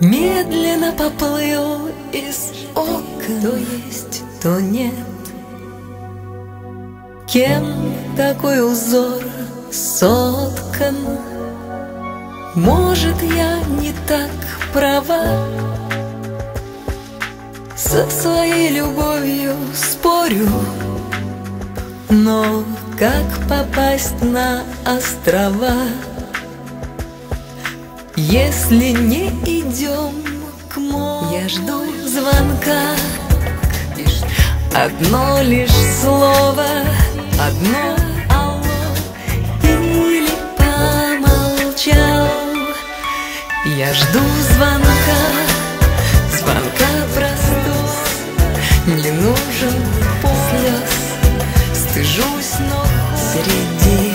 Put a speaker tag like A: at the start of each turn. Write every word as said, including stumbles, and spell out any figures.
A: медленно поплыл из окон. То есть, то нет. Кем такой узор соткан? Может, я не так права, со своей любовью спорю, но как попасть на острова, если не идем к морю? Я жду звонка, одно лишь слово, одно алло, или помолчал. Я жду звонка, звонка простого, не нужен слез. Стыжусь, но среди